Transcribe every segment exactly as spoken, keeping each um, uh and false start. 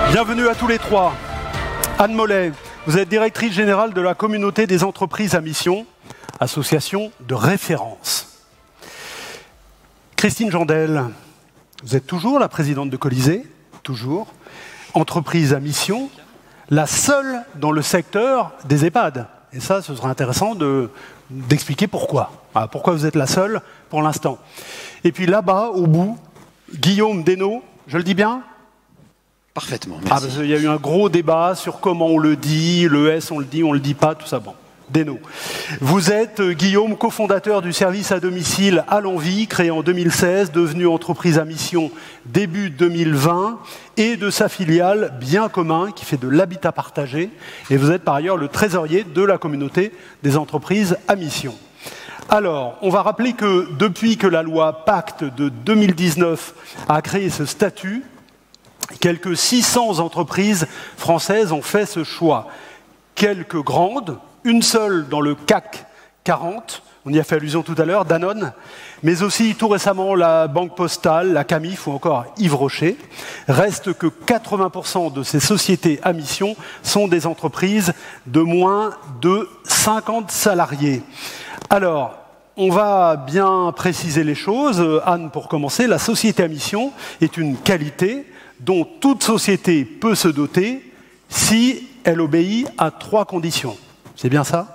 Bienvenue à tous les trois. Anne Mollet, vous êtes directrice générale de la communauté des entreprises à mission, association de référence. Christine Jandel, vous êtes toujours la présidente de Colisée, toujours. Entreprise à mission, la seule dans le secteur des EHPAD. Et ça, ce sera intéressant de, d'expliquer pourquoi. Voilà, pourquoi vous êtes la seule pour l'instant. Et puis là-bas, au bout, Guillaume Desnaux, je le dis bien ? Parfaitement, merci. Ah, parce qu'il y a eu un gros débat sur comment on le dit, le S, on le dit, on le dit pas, tout ça. Bon, Desnaux. Vous êtes, Guillaume, cofondateur du service à domicile À l'Envie, créé en deux mille seize, devenu entreprise à mission début deux mille vingt, et de sa filiale Bien Commun, qui fait de l'habitat partagé. Et vous êtes par ailleurs le trésorier de la communauté des entreprises à mission. Alors, on va rappeler que depuis que la loi Pacte de deux mille dix-neuf a créé ce statut, quelques six cents entreprises françaises ont fait ce choix. Quelques grandes, une seule dans le C A C quarante, on y a fait allusion tout à l'heure, Danone, mais aussi tout récemment la Banque Postale, la Camif ou encore Yves Rocher. Reste que quatre-vingts pour cent de ces sociétés à mission sont des entreprises de moins de cinquante salariés. Alors, on va bien préciser les choses. Anne, pour commencer, la société à mission est une qualité dont toute société peut se doter si elle obéit à trois conditions. C'est bien ça ?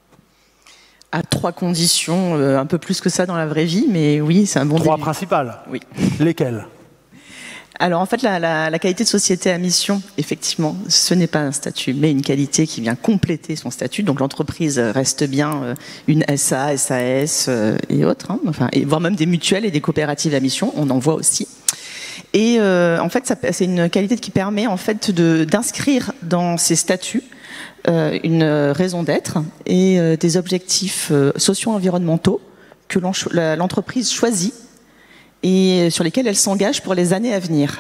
À trois conditions, euh, un peu plus que ça dans la vraie vie, mais oui, c'est un bon début. Trois principales ? Oui. Lesquelles ? Alors en fait, la, la, la qualité de société à mission, effectivement, ce n'est pas un statut, mais une qualité qui vient compléter son statut. Donc l'entreprise reste bien euh, une S A, S A S euh, et autres, hein, enfin, et, voire même des mutuelles et des coopératives à mission, on en voit aussi. Et euh, en fait, c'est une qualité qui permet en fait de, d'inscrire dans ces statuts euh, une raison d'être et euh, des objectifs euh, socio-environnementaux que l'entreprise choisit et sur lesquels elle s'engage pour les années à venir.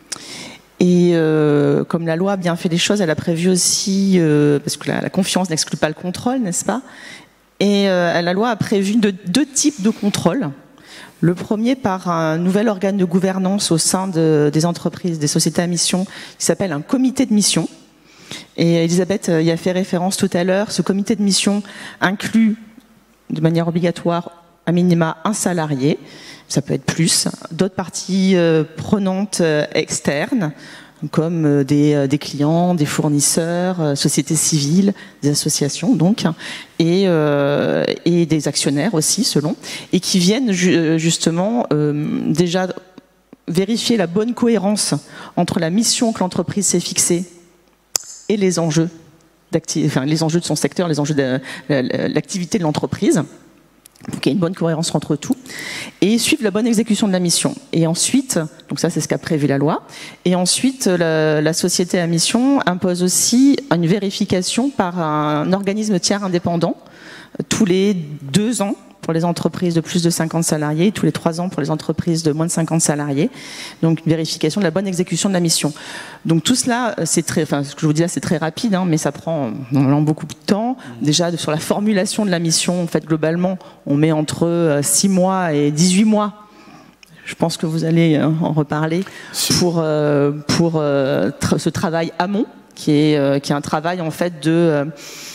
Et euh, comme la loi a bien fait les choses, elle a prévu aussi, euh, parce que la, la confiance n'exclut pas le contrôle, n'est-ce pas ? Et euh, la loi a prévu de, deux types de contrôles. Le premier par un nouvel organe de gouvernance au sein de, des entreprises, des sociétés à mission, qui s'appelle un comité de mission. Et Elisabeth y a fait référence tout à l'heure. Ce comité de mission inclut de manière obligatoire à minima un salarié, ça peut être plus, d'autres parties euh, prenantes euh, externes, comme euh, des, euh, des clients, des fournisseurs, euh, sociétés civiles, des associations donc, et, euh, et des actionnaires aussi selon, et qui viennent ju justement euh, déjà vérifier la bonne cohérence entre la mission que l'entreprise s'est fixée et les enjeux, enfin, les enjeux de son secteur, les enjeux de l'activité de l'entreprise. Donc il y a une bonne cohérence entre tout, et suivre la bonne exécution de la mission. Et ensuite, donc ça c'est ce qu'a prévu la loi, et ensuite la, la société à mission impose aussi une vérification par un organisme tiers indépendant tous les deux ans pour les entreprises de plus de cinquante salariés, et tous les trois ans pour les entreprises de moins de cinquante salariés. Donc une vérification de la bonne exécution de la mission. Donc tout cela, c'est très, enfin ce que je vous dis là, c'est très rapide, hein, mais ça prend normalement beaucoup de temps. Déjà sur la formulation de la mission, en fait globalement, on met entre six mois et dix-huit mois. Je pense que vous allez en reparler pour euh, pour euh, tra ce travail amont, qui est euh, qui est un travail en fait de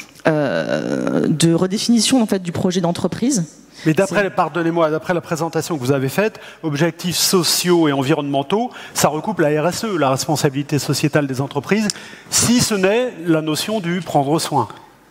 euh, de redéfinition en fait du projet d'entreprise. Mais d'après, pardonnez-moi, d'après la présentation que vous avez faite, objectifs sociaux et environnementaux, ça recoupe la R S E, la responsabilité sociétale des entreprises, si ce n'est la notion du prendre soin.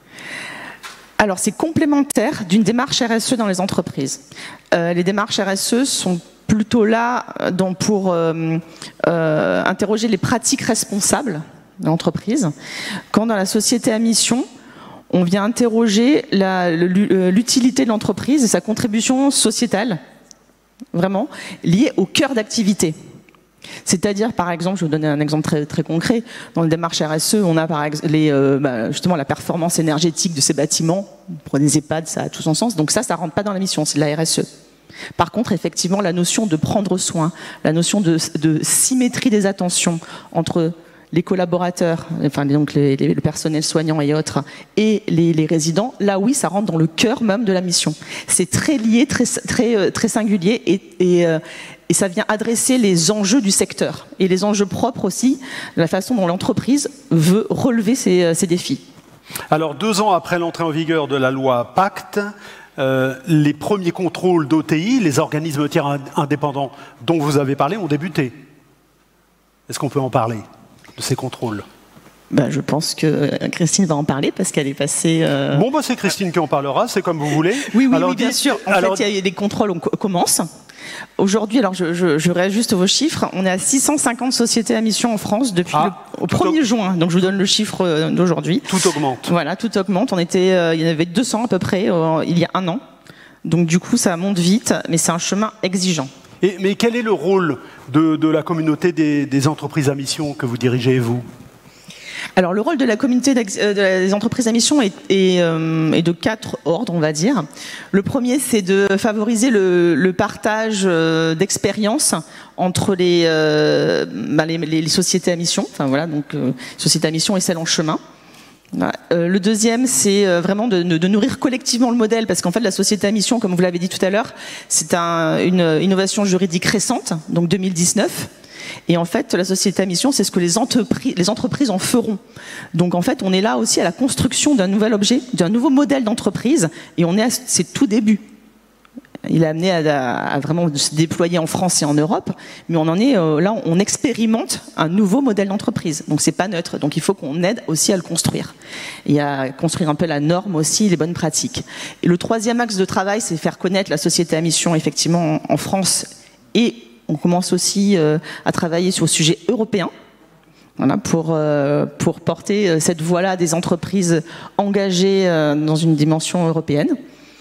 Alors, c'est complémentaire d'une démarche R S E dans les entreprises. Euh, les démarches R S E sont plutôt là donc, pour euh, euh, interroger les pratiques responsables de l'entreprise, quand dans la société à mission, on vient interroger l'utilité de l'entreprise et sa contribution sociétale, vraiment, liée au cœur d'activité. C'est-à-dire, par exemple, je vais vous donner un exemple très, très concret, dans les démarches R S E, on a par exemple les, euh, bah, justement la performance énergétique de ces bâtiments, pour des EHPAD, ça a tout son sens, donc ça, ça ne rentre pas dans la mission, c'est de la R S E. Par contre, effectivement, la notion de prendre soin, la notion de, de symétrie des attentions entre les collaborateurs, enfin donc les, les, le personnel soignant et autres, et les, les résidents, là oui, ça rentre dans le cœur même de la mission. C'est très lié, très, très, très singulier, et, et, et ça vient adresser les enjeux du secteur et les enjeux propres aussi, de la façon dont l'entreprise veut relever ces, ces défis. Alors, deux ans après l'entrée en vigueur de la loi Pacte, euh, les premiers contrôles d'O T I, les organismes tiers indépendants dont vous avez parlé, ont débuté. Est-ce qu'on peut en parler, de ces contrôles ? Ben, je pense que Christine va en parler parce qu'elle est passée... Euh... Bon, bah, c'est Christine qui en parlera, c'est comme vous voulez. Oui, oui, alors, oui bien dites, sûr. En alors... fait, il y a des contrôles, on commence. Aujourd'hui, alors je, je, je réajuste vos chiffres, on est à six cent cinquante sociétés à mission en France depuis ah, le, au premier juin, donc je vous donne le chiffre d'aujourd'hui. Tout augmente. Voilà, tout augmente. On était, euh, il y en avait deux cents à peu près euh, il y a un an. Donc du coup, ça monte vite, mais c'est un chemin exigeant. Et, mais quel est le rôle de, de la communauté des, des entreprises à mission que vous dirigez, vous ? Alors le rôle de la communauté des entreprises à mission est, est, euh, est de quatre ordres, on va dire. Le premier, c'est de favoriser le, le partage euh, d'expériences entre les, euh, bah, les, les sociétés à mission, enfin voilà, donc euh, sociétés à mission et celles en chemin. Voilà. Euh, le deuxième, c'est euh, vraiment de, de, de nourrir collectivement le modèle, parce qu'en fait, la société à mission, comme vous l'avez dit tout à l'heure, c'est un, une innovation juridique récente, donc deux mille dix-neuf. Et en fait, la société à mission, c'est ce que les entreprises, les entreprises en feront. Donc en fait, on est là aussi à la construction d'un nouvel objet, d'un nouveau modèle d'entreprise, et on est à ses tout débuts. Il a amené à, à vraiment se déployer en France et en Europe, mais on en est euh, là, on expérimente un nouveau modèle d'entreprise. Donc c'est pas neutre. Donc il faut qu'on aide aussi à le construire et à construire un peu la norme aussi, les bonnes pratiques. Et le troisième axe de travail, c'est faire connaître la société à mission effectivement en, en France, et on commence aussi euh, à travailler sur le sujet européen. Voilà, pour, euh, pour porter cette voie-là des entreprises engagées euh, dans une dimension européenne.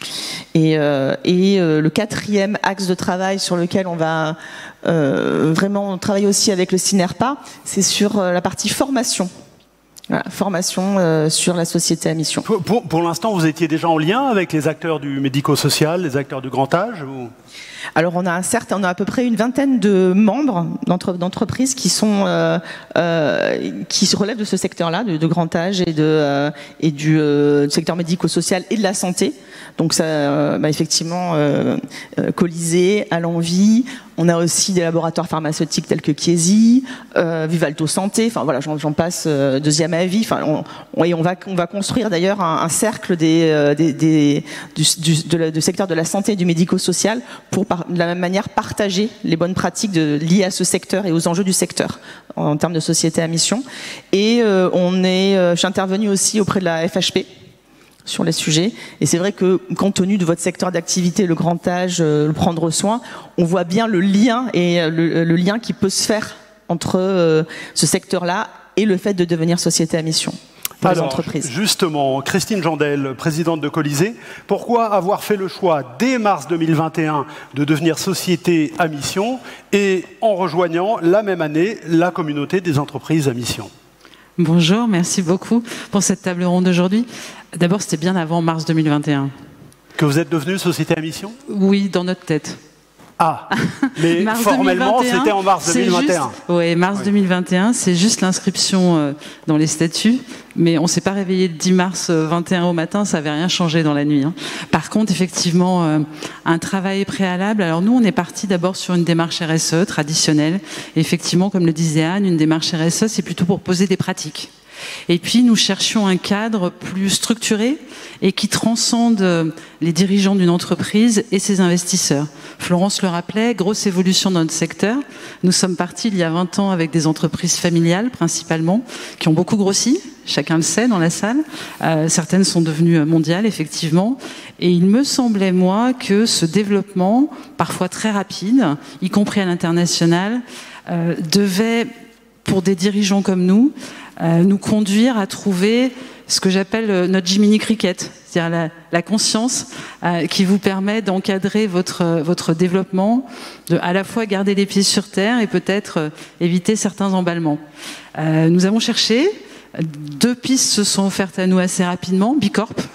Et, euh, et euh, le quatrième axe de travail sur lequel on va euh, vraiment travailler aussi avec le CINERPA, c'est sur euh, la partie formation. Voilà, formation euh, sur la société à mission. Pour, pour, pour l'instant, vous étiez déjà en lien avec les acteurs du médico-social, les acteurs du grand âge ou... Alors on a un certain, on a à peu près une vingtaine de membres d'entreprises qui sont euh, euh, qui se relèvent de ce secteur-là, de, de grand âge et de euh, et du, euh, du secteur médico-social et de la santé. Donc ça, euh, bah, effectivement, euh, euh, Colisée, à l'envie. On a aussi des laboratoires pharmaceutiques tels que Chiesi, euh, Vivalto Santé. Enfin voilà, j'en passe. Euh, deuxième avis. Enfin, on, on, et on va on va construire d'ailleurs un, un cercle des, euh, des, des du, du, de la, du secteur de la santé et du médico-social pour par, de la même manière partager les bonnes pratiques de, liées à ce secteur et aux enjeux du secteur en, en termes de société à mission. Et euh, on est, euh, je suis intervenue aussi auprès de la F H P sur les sujets. Et c'est vrai que, compte tenu de votre secteur d'activité, le grand âge, euh, le prendre soin, on voit bien le lien et le, le lien qui peut se faire entre euh, ce secteur-là et le fait de devenir société à mission pour Alors, les entreprises. Justement, Christine Jandel, présidente de Colisée, pourquoi avoir fait le choix dès mars deux mille vingt et un de devenir société à mission et en rejoignant la même année la communauté des entreprises à mission ? Bonjour, merci beaucoup pour cette table ronde d'aujourd'hui. D'abord, c'était bien avant mars deux mille vingt et un. Que vous êtes devenue société à mission ? Oui, dans notre tête. Ah, mais mars formellement, c'était en mars deux mille vingt et un. Oui, mars oui. deux mille vingt et un, c'est juste l'inscription euh, dans les statuts, mais on ne s'est pas réveillé le dix mars vingt et un au matin, ça n'avait rien changé dans la nuit. Hein. Par contre, effectivement, euh, un travail préalable. Alors nous, on est parti d'abord sur une démarche R S E traditionnelle. Et effectivement, comme le disait Anne, une démarche R S E, c'est plutôt pour poser des pratiques. Et puis, nous cherchions un cadre plus structuré et qui transcende les dirigeants d'une entreprise et ses investisseurs. Florence le rappelait, grosse évolution dans notre secteur. Nous sommes partis il y a vingt ans avec des entreprises familiales, principalement, qui ont beaucoup grossi, chacun le sait dans la salle. Euh, certaines sont devenues mondiales, effectivement. Et il me semblait, moi, que ce développement, parfois très rapide, y compris à l'international, euh, devait, pour des dirigeants comme nous, Euh, nous conduire à trouver ce que j'appelle euh, notre Jiminy Cricket, c'est-à-dire la, la conscience euh, qui vous permet d'encadrer votre, euh, votre développement, de à la fois garder les pieds sur terre et peut-être euh, éviter certains emballements. Euh, nous avons cherché, deux pistes se sont offertes à nous assez rapidement, Bicorp,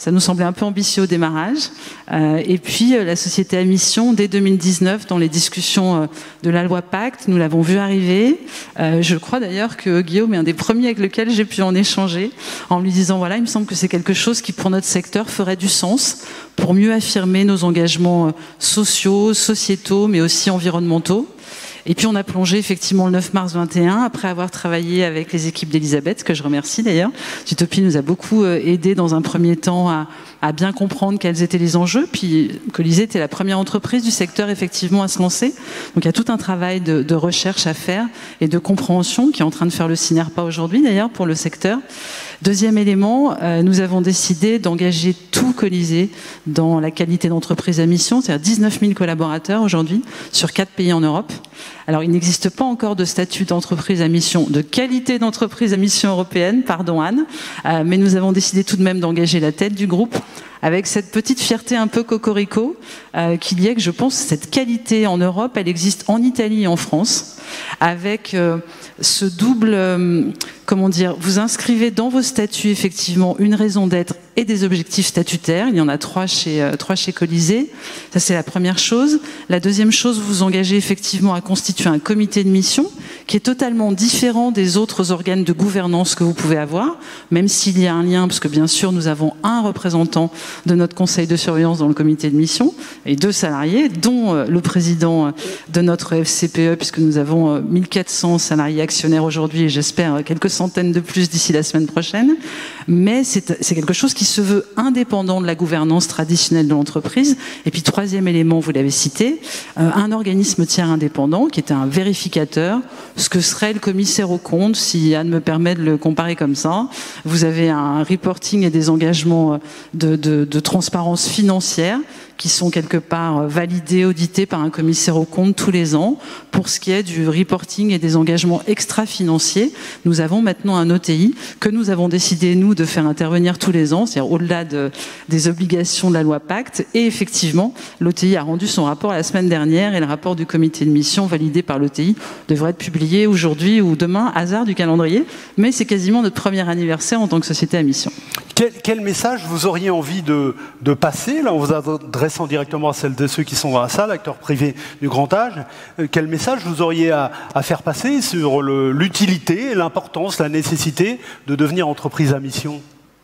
Ça nous semblait un peu ambitieux au démarrage. Euh, et puis, euh, la société à mission, dès deux mille dix-neuf, dans les discussions euh, de la loi Pacte, nous l'avons vu arriver. Euh, je crois d'ailleurs que Guillaume est un des premiers avec lequel j'ai pu en échanger, en lui disant, voilà, il me semble que c'est quelque chose qui, pour notre secteur, ferait du sens pour mieux affirmer nos engagements euh, sociaux, sociétaux, mais aussi environnementaux. Et puis on a plongé effectivement le neuf mars vingt et un, après avoir travaillé avec les équipes d'Elisabeth, que je remercie d'ailleurs. Utopie nous a beaucoup aidé dans un premier temps à, à bien comprendre quels étaient les enjeux, puis Colisée était la première entreprise du secteur effectivement à se lancer. Donc il y a tout un travail de, de recherche à faire et de compréhension qui est en train de faire le Cinerpa aujourd'hui d'ailleurs pour le secteur. Deuxième élément, euh, nous avons décidé d'engager tout Colisée dans la qualité d'entreprise à mission, c'est-à-dire dix-neuf mille collaborateurs aujourd'hui sur quatre pays en Europe. Alors, il n'existe pas encore de statut d'entreprise à mission, de qualité d'entreprise à mission européenne, pardon Anne, euh, mais nous avons décidé tout de même d'engager la tête du groupe avec cette petite fierté un peu cocorico euh, qu'il y ait que je pense cette qualité en Europe, elle existe en Italie et en France, avec euh, ce double, euh, comment dire, vous inscrivez dans vos statuts effectivement une raison d'être et des objectifs statutaires. Il y en a trois chez, euh, trois chez Colisée. Ça, c'est la première chose. La deuxième chose, vous vous engagez effectivement à constituer un comité de mission qui est totalement différent des autres organes de gouvernance que vous pouvez avoir, même s'il y a un lien, parce que bien sûr, nous avons un représentant de notre conseil de surveillance dans le comité de mission et deux salariés, dont euh, le président de notre F C P E, puisque nous avons euh, mille quatre cents salariés actionnaires aujourd'hui et j'espère euh, quelques centaines de plus d'ici la semaine prochaine. Mais c'est quelque chose qui se veut indépendant de la gouvernance traditionnelle de l'entreprise. Et puis, troisième élément, vous l'avez cité, euh, un organisme tiers indépendant qui est un vérificateur, ce que serait le commissaire aux comptes, si Anne me permet de le comparer comme ça. Vous avez un reporting et des engagements de, de, de transparence financière qui sont quelque part validés, audités par un commissaire aux comptes tous les ans. Pour ce qui est du reporting et des engagements extra-financiers, nous avons maintenant un O T I que nous avons décidé, nous, de faire intervenir tous les ans, c'est-à-dire au-delà de, des obligations de la loi Pacte. Et effectivement, l'O T I a rendu son rapport la semaine dernière et le rapport du comité de mission validé par l'O T I devrait être publié aujourd'hui ou demain, hasard du calendrier. Mais c'est quasiment notre premier anniversaire en tant que société à mission. Quel, quel message vous auriez envie de, de passer, là, en vous adressant directement à celles de ceux qui sont dans la salle, acteurs privés du grand âge, euh, quel message vous auriez à, à faire passer sur l'utilité, l'importance, la nécessité de devenir entreprise à mission?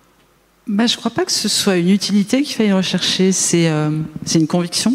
Ben, je ne crois pas que ce soit une utilité qu'il faille rechercher, c'est euh, une conviction.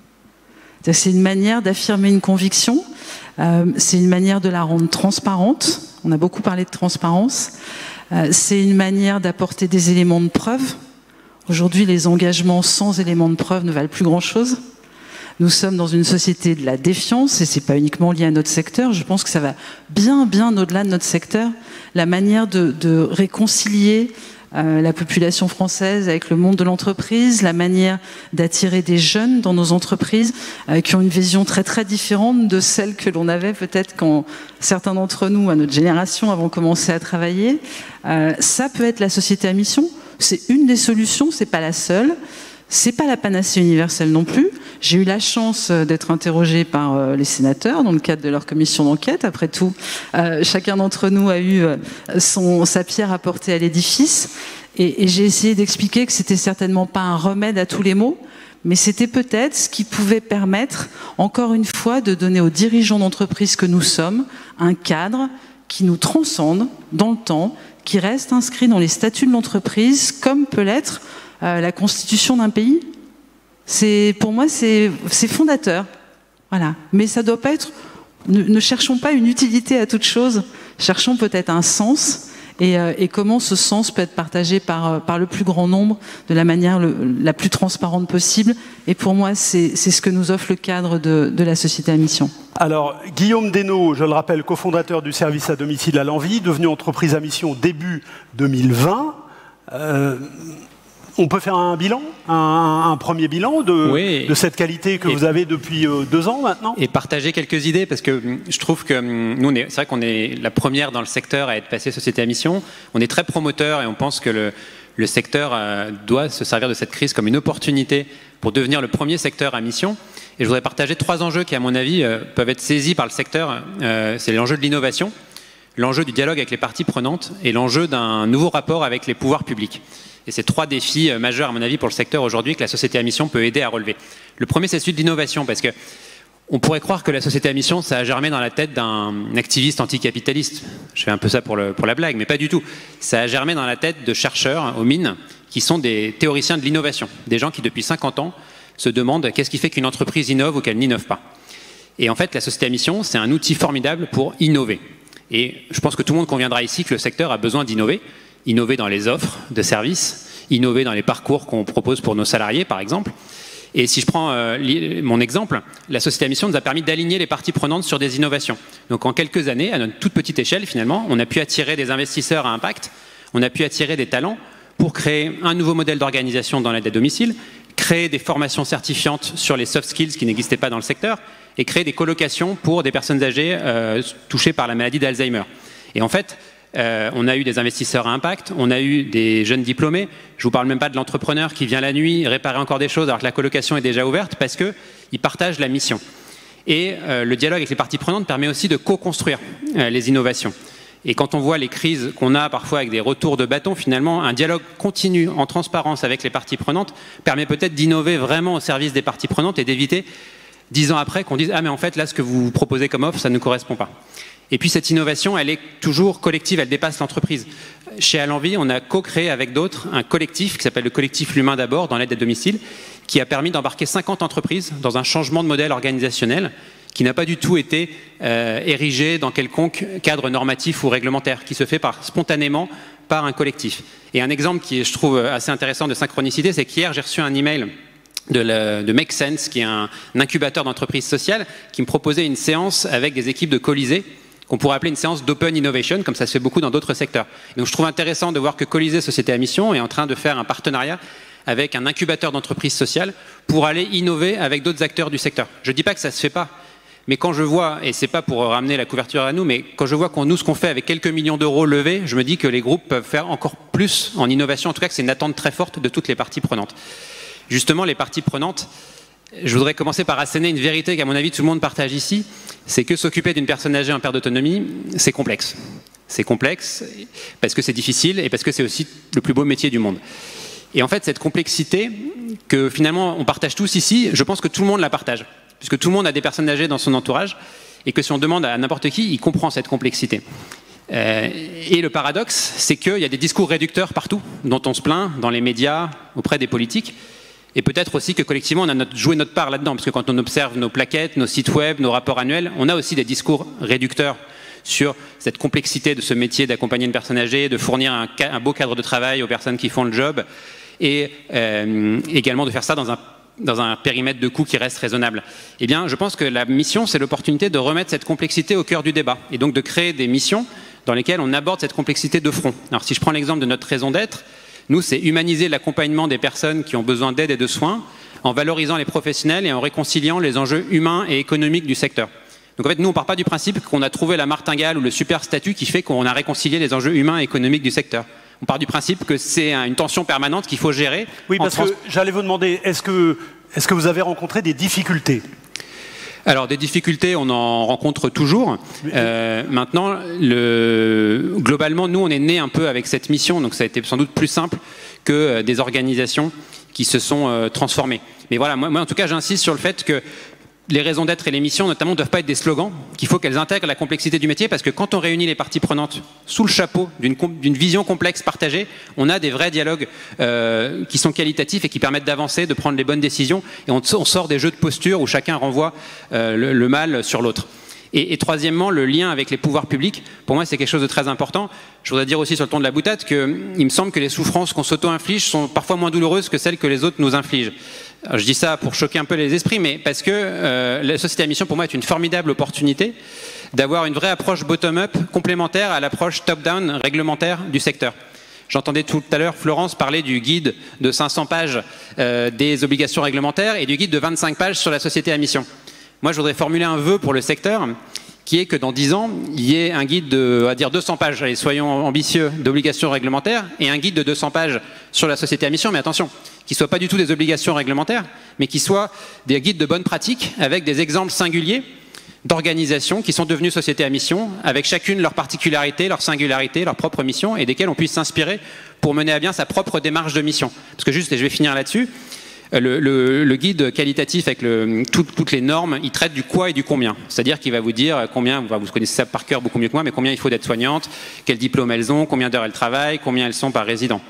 C'est une manière d'affirmer une conviction, euh, c'est une manière de la rendre transparente. On a beaucoup parlé de transparence. Euh, c'est une manière d'apporter des éléments de preuve. Aujourd'hui, les engagements sans éléments de preuve ne valent plus grand-chose. Nous sommes dans une société de la défiance et c'est pas uniquement lié à notre secteur. Je pense que ça va bien, bien au-delà de notre secteur. La manière de, de réconcilier euh, la population française avec le monde de l'entreprise, la manière d'attirer des jeunes dans nos entreprises euh, qui ont une vision très, très différente de celle que l'on avait peut-être quand certains d'entre nous, à notre génération, avons commencé à travailler. Euh, ça peut être la société à mission. C'est une des solutions, c'est pas la seule. C'est pas la panacée universelle non plus. J'ai eu la chance d'être interrogée par les sénateurs dans le cadre de leur commission d'enquête. Après tout, euh, chacun d'entre nous a eu son, sa pierre à porter à l'édifice. Et, et j'ai essayé d'expliquer que c'était certainement pas un remède à tous les maux, mais c'était peut-être ce qui pouvait permettre, encore une fois, de donner aux dirigeants d'entreprise que nous sommes un cadre qui nous transcende dans le temps, qui reste inscrit dans les statuts de l'entreprise, comme peut l'être Euh, la constitution d'un pays. C'est, pour moi, c'est fondateur. Voilà. Mais ça doit pas être... Ne, ne cherchons pas une utilité à toute chose. Cherchons peut-être un sens et, euh, et comment ce sens peut être partagé par, par le plus grand nombre de la manière le, la plus transparente possible. Et pour moi, c'est ce que nous offre le cadre de, de la société à mission. Alors, Guillaume Desnaux, je le rappelle, cofondateur du service à domicile à l'Envie, devenu entreprise à mission début deux mille vingt. Euh, On peut faire un bilan, un, un premier bilan de, oui, de cette qualité que vous avez depuis euh, deux ans maintenant. Et partager quelques idées, parce que je trouve que nous, c'est vrai qu'on est la première dans le secteur à être passée société à mission. On est très promoteur et on pense que le, le secteur euh, doit se servir de cette crise comme une opportunité pour devenir le premier secteur à mission. Et je voudrais partager trois enjeux qui, à mon avis, euh, peuvent être saisis par le secteur. Euh, c'est l'enjeu de l'innovation, l'enjeu du dialogue avec les parties prenantes et l'enjeu d'un nouveau rapport avec les pouvoirs publics. Et c'est trois défis majeurs, à mon avis, pour le secteur aujourd'hui que la société à mission peut aider à relever. Le premier, c'est celui de l'innovation, parce que on pourrait croire que la société à mission, ça a germé dans la tête d'un activiste anticapitaliste. Je fais un peu ça pour, le, pour la blague, mais pas du tout. Ça a germé dans la tête de chercheurs aux mines qui sont des théoriciens de l'innovation. Des gens qui, depuis cinquante ans, se demandent qu'est-ce qui fait qu'une entreprise innove ou qu'elle n'innove pas. Et en fait, la société à mission, c'est un outil formidable pour innover. Et je pense que tout le monde conviendra ici que le secteur a besoin d'innover. Innover dans les offres de services, innover dans les parcours qu'on propose pour nos salariés, par exemple. Et si je prends euh, mon exemple, la société à mission nous a permis d'aligner les parties prenantes sur des innovations. Donc en quelques années, à notre toute petite échelle finalement, on a pu attirer des investisseurs à impact, on a pu attirer des talents pour créer un nouveau modèle d'organisation dans l'aide à domicile, créer des formations certifiantes sur les soft skills qui n'existaient pas dans le secteur, et créer des colocations pour des personnes âgées euh, touchées par la maladie d'Alzheimer. Et en fait, Euh, on a eu des investisseurs à impact, on a eu des jeunes diplômés. Je vous parle même pas de l'entrepreneur qui vient la nuit réparer encore des choses alors que la colocation est déjà ouverte parce qu'ils partagent la mission. Et euh, le dialogue avec les parties prenantes permet aussi de co-construire euh, les innovations. Et quand on voit les crises qu'on a parfois avec des retours de bâton, finalement, un dialogue continu en transparence avec les parties prenantes permet peut-être d'innover vraiment au service des parties prenantes et d'éviter dix ans après qu'on dise « Ah mais en fait là ce que vous proposez comme offre ça ne correspond pas ». Et puis cette innovation, elle est toujours collective, elle dépasse l'entreprise. Chez Allenvie, on a co-créé avec d'autres un collectif qui s'appelle le collectif L'Humain d'abord, dans l'aide à domicile, qui a permis d'embarquer cinquante entreprises dans un changement de modèle organisationnel qui n'a pas du tout été euh, érigé dans quelconque cadre normatif ou réglementaire, qui se fait par, spontanément par un collectif. Et un exemple qui est, je trouve, assez intéressant de synchronicité, c'est qu'hier, j'ai reçu un email de, la, de Make Sense, qui est un, un incubateur d'entreprises sociales, qui me proposait une séance avec des équipes de Colisée, qu'on pourrait appeler une séance d'open innovation, comme ça se fait beaucoup dans d'autres secteurs. Donc je trouve intéressant de voir que Colisée, Société à mission, est en train de faire un partenariat avec un incubateur d'entreprises sociales pour aller innover avec d'autres acteurs du secteur. Je ne dis pas que ça ne se fait pas, mais quand je vois, et c'est pas pour ramener la couverture à nous, mais quand je vois qu'on nous ce qu'on fait avec quelques millions d'euros levés, je me dis que les groupes peuvent faire encore plus en innovation, en tout cas que c'est une attente très forte de toutes les parties prenantes. Justement, les parties prenantes, je voudrais commencer par asséner une vérité qu'à mon avis tout le monde partage ici, c'est que s'occuper d'une personne âgée en perte d'autonomie, c'est complexe. C'est complexe parce que c'est difficile et parce que c'est aussi le plus beau métier du monde. Et en fait, cette complexité que finalement on partage tous ici, je pense que tout le monde la partage, puisque tout le monde a des personnes âgées dans son entourage et que si on demande à n'importe qui, il comprend cette complexité. Euh, et le paradoxe, c'est qu'il y a des discours réducteurs partout, dont on se plaint, dans les médias, auprès des politiques. Et peut-être aussi que collectivement, on a notre, joué notre part là-dedans, parce que quand on observe nos plaquettes, nos sites web, nos rapports annuels, on a aussi des discours réducteurs sur cette complexité de ce métier d'accompagner une personne âgée, de fournir un, un beau cadre de travail aux personnes qui font le job, et euh, également de faire ça dans un, dans un périmètre de coût qui reste raisonnable. Eh bien, je pense que la mission, c'est l'opportunité de remettre cette complexité au cœur du débat, et donc de créer des missions dans lesquelles on aborde cette complexité de front. Alors, si je prends l'exemple de notre raison d'être, nous, c'est humaniser l'accompagnement des personnes qui ont besoin d'aide et de soins en valorisant les professionnels et en réconciliant les enjeux humains et économiques du secteur. Donc en fait, nous, on ne part pas du principe qu'on a trouvé la martingale ou le super statut qui fait qu'on a réconcilié les enjeux humains et économiques du secteur. On part du principe que c'est une tension permanente qu'il faut gérer. Oui, parce que j'allais vous demander, est-ce que, est-ce que vous avez rencontré des difficultés ? Alors, des difficultés, on en rencontre toujours. Euh, maintenant, le... globalement, nous, on est nés un peu avec cette mission, donc ça a été sans doute plus simple que des organisations qui se sont euh, transformées. Mais voilà, moi, moi, en tout cas, j'insiste sur le fait que les raisons d'être et les missions, notamment, ne doivent pas être des slogans, qu'il faut qu'elles intègrent la complexité du métier, parce que quand on réunit les parties prenantes sous le chapeau d'une d'une vision complexe partagée, on a des vrais dialogues euh, qui sont qualitatifs et qui permettent d'avancer, de prendre les bonnes décisions, et on, on sort des jeux de posture où chacun renvoie euh, le, le mal sur l'autre. Et, et troisièmement, le lien avec les pouvoirs publics, pour moi, c'est quelque chose de très important. Je voudrais dire aussi sur le ton de la boutade qu'il me semble que les souffrances qu'on s'auto-inflige sont parfois moins douloureuses que celles que les autres nous infligent. Alors, je dis ça pour choquer un peu les esprits, mais parce que euh, la société à mission, pour moi, est une formidable opportunité d'avoir une vraie approche bottom-up complémentaire à l'approche top-down réglementaire du secteur. J'entendais tout à l'heure Florence parler du guide de cinq cents pages euh, des obligations réglementaires et du guide de vingt-cinq pages sur la société à mission. Moi, je voudrais formuler un vœu pour le secteur, qui est que dans dix ans, il y ait un guide de, on va dire, deux cents pages, allez, soyons ambitieux, d'obligations réglementaires, et un guide de deux cents pages sur la société à mission, mais attention, qui ne soient pas du tout des obligations réglementaires, mais qui soient des guides de bonne pratique, avec des exemples singuliers d'organisations qui sont devenues sociétés à mission, avec chacune leurs particularités, leurs singularités, leurs propres missions, et desquelles on puisse s'inspirer pour mener à bien sa propre démarche de mission. Parce que juste, et je vais finir là-dessus, le, le, le guide qualitatif avec le, tout, toutes les normes, il traite du quoi et du combien. C'est-à-dire qu'il va vous dire combien, vous connaissez ça par cœur beaucoup mieux que moi, mais combien il faut d'être soignantes, quel diplôme elles ont, combien d'heures elles travaillent, combien elles sont par résident.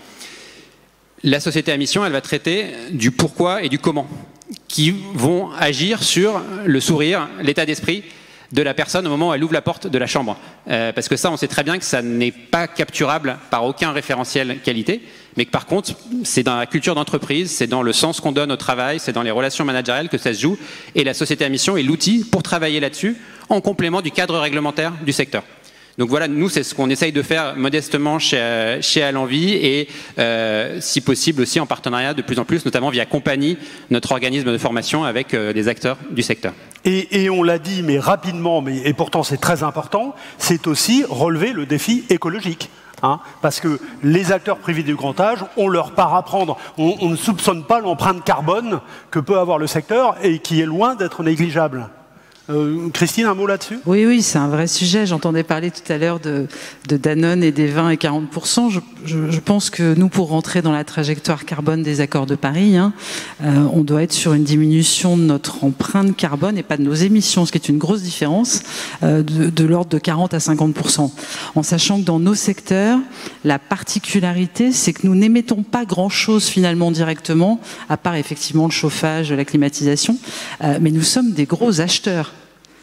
La société à mission, elle va traiter du pourquoi et du comment, qui vont agir sur le sourire, l'état d'esprit de la personne au moment où elle ouvre la porte de la chambre. Euh, parce que ça, on sait très bien que ça n'est pas capturable par aucun référentiel qualité, mais que par contre, c'est dans la culture d'entreprise, c'est dans le sens qu'on donne au travail, c'est dans les relations managériales que ça se joue, et la société à mission est l'outil pour travailler là-dessus, en complément du cadre réglementaire du secteur. Donc voilà, nous, c'est ce qu'on essaye de faire modestement chez, chez À l'Envi et euh, si possible aussi en partenariat de plus en plus, notamment via Compagnie, notre organisme de formation avec euh, des acteurs du secteur. Et, et on l'a dit, mais rapidement, mais, et pourtant c'est très important, c'est aussi relever le défi écologique. Hein, parce que les acteurs privés du grand âge ont leur part à prendre. On, on ne soupçonne pas l'empreinte carbone que peut avoir le secteur et qui est loin d'être négligeable. Euh, Christine, un mot là-dessus? Oui, oui, c'est un vrai sujet. J'entendais parler tout à l'heure de, de Danone et des vingt et quarante pour cent. Je, je, je pense que nous, pour rentrer dans la trajectoire carbone des accords de Paris, hein, euh, on doit être sur une diminution de notre empreinte carbone et pas de nos émissions, ce qui est une grosse différence, euh, de, de l'ordre de quarante à cinquante pour cent. En sachant que dans nos secteurs, la particularité, c'est que nous n'émettons pas grand-chose finalement directement, à part effectivement le chauffage, la climatisation, euh, mais nous sommes des gros acheteurs.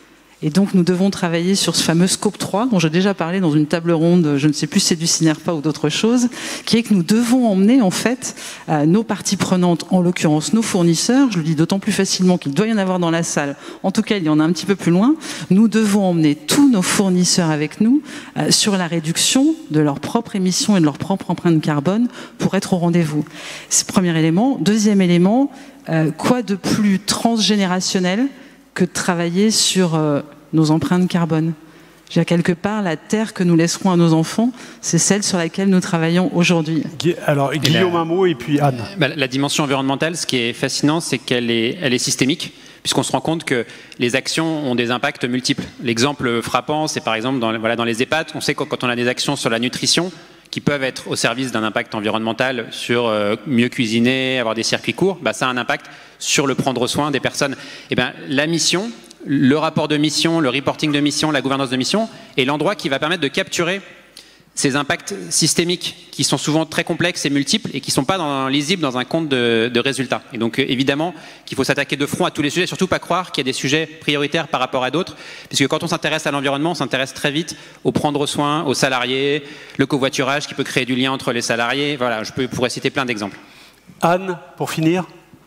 Et donc nous devons travailler sur ce fameux scope trois dont j'ai déjà parlé dans une table ronde, je ne sais plus si c'est du Cinerpa ou d'autres choses, qui est que nous devons emmener en fait euh, nos parties prenantes, en l'occurrence nos fournisseurs, je le dis d'autant plus facilement qu'il doit y en avoir dans la salle, en tout cas il y en a un petit peu plus loin, nous devons emmener tous nos fournisseurs avec nous euh, sur la réduction de leurs propres émissions et de leur propre empreinte carbone pour être au rendez-vous. C'est le premier élément. Deuxième élément, euh, quoi de plus transgénérationnel que de travailler sur euh, nos empreintes carbone. J'ai quelque part, la terre que nous laisserons à nos enfants, c'est celle sur laquelle nous travaillons aujourd'hui. Alors, Guillaume, un mot, et puis Anne. Bah, la dimension environnementale, ce qui est fascinant, c'est qu'elle est, elle est systémique, puisqu'on se rend compte que les actions ont des impacts multiples. L'exemple frappant, c'est par exemple dans, voilà, dans les EHPAD, on sait que quand on a des actions sur la nutrition, qui peuvent être au service d'un impact environnemental sur euh, mieux cuisiner, avoir des circuits courts, bah, ça a un impact sur le prendre soin des personnes. Et ben, la mission, le rapport de mission, le reporting de mission, la gouvernance de mission est l'endroit qui va permettre de capturer ces impacts systémiques qui sont souvent très complexes et multiples et qui ne sont pas dans, lisibles dans un compte de, de résultats. Et donc évidemment qu'il faut s'attaquer de front à tous les sujets, surtout pas croire qu'il y a des sujets prioritaires par rapport à d'autres, puisque quand on s'intéresse à l'environnement, on s'intéresse très vite au prendre soin, aux salariés, le covoiturage qui peut créer du lien entre les salariés. Voilà, je peux, pourrais citer plein d'exemples. Anne, pour finir.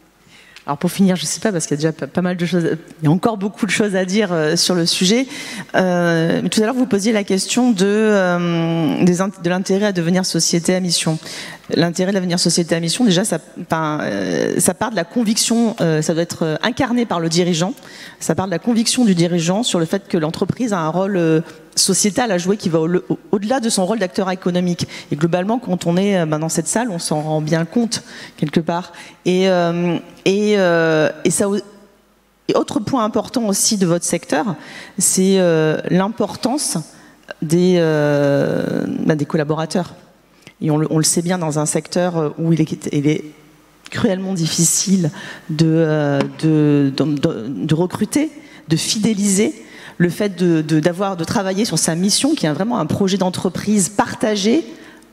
Alors pour finir, je ne sais pas, parce qu'il y a déjà pas, pas mal de choses, il y a encore beaucoup de choses à dire euh, sur le sujet. Euh, mais tout à l'heure, vous posiez la question de, euh, des, de l'intérêt à devenir société à mission. L'intérêt de devenir société à mission, déjà, ça, euh, ça part de la conviction, euh, ça doit être incarné par le dirigeant, ça part de la conviction du dirigeant sur le fait que l'entreprise a un rôle euh, sociétal à jouer qui va au, au, au-delà de son rôle d'acteur économique. Et globalement, quand on est ben, dans cette salle, on s'en rend bien compte, quelque part. Et, euh, et, euh, et ça... Et autre point important aussi de votre secteur, c'est euh, l'importance des, euh, ben, des collaborateurs. Et on le, on le sait bien dans un secteur où il est, il est cruellement difficile de, de, de, de, de recruter, de fidéliser. Le fait de, de, d'avoir, de travailler sur sa mission, qui est vraiment un projet d'entreprise partagé,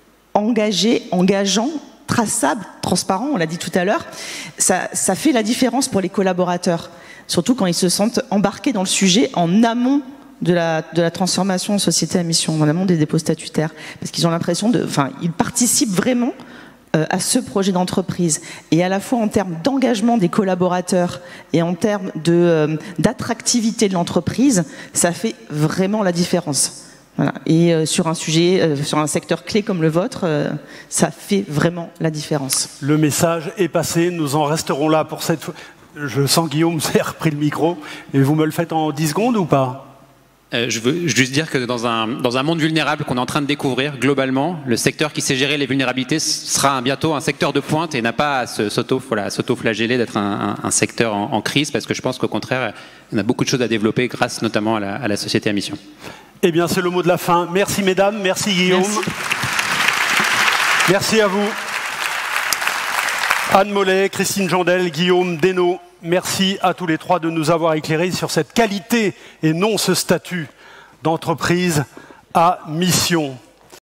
engagé, engageant, traçable, transparent, on l'a dit tout à l'heure, ça, ça fait la différence pour les collaborateurs. Surtout quand ils se sentent embarqués dans le sujet en amont de la, de la transformation en société à mission, en amont des dépôts statutaires. Parce qu'ils ont l'impression de... Enfin, ils participent vraiment euh, à ce projet d'entreprise. Et à la fois en termes d'engagement des collaborateurs et en termes de, euh, d'attractivité de l'entreprise, ça fait vraiment la différence. Voilà. Et euh, sur un sujet, euh, sur un secteur clé comme le vôtre, euh, ça fait vraiment la différence. Le message est passé, nous en resterons là pour cette fois. Je sens Guillaume s'est repris le micro, et vous me le faites en dix secondes ou pas? Euh, je veux juste dire que dans un, dans un monde vulnérable qu'on est en train de découvrir, globalement, le secteur qui sait gérer les vulnérabilités sera bientôt un secteur de pointe et n'a pas à se, s'auto, voilà, s'auto-flageller d'être un, un, un secteur en, en crise, parce que je pense qu'au contraire, on a beaucoup de choses à développer grâce notamment à la, à la société à mission. Eh bien, c'est le mot de la fin. Merci mesdames, merci Guillaume. Merci, merci à vous. Anne Mollet, Christine Jandel, Guillaume Desnaux. Merci à tous les trois de nous avoir éclairés sur cette qualité et non ce statut d'entreprise à mission.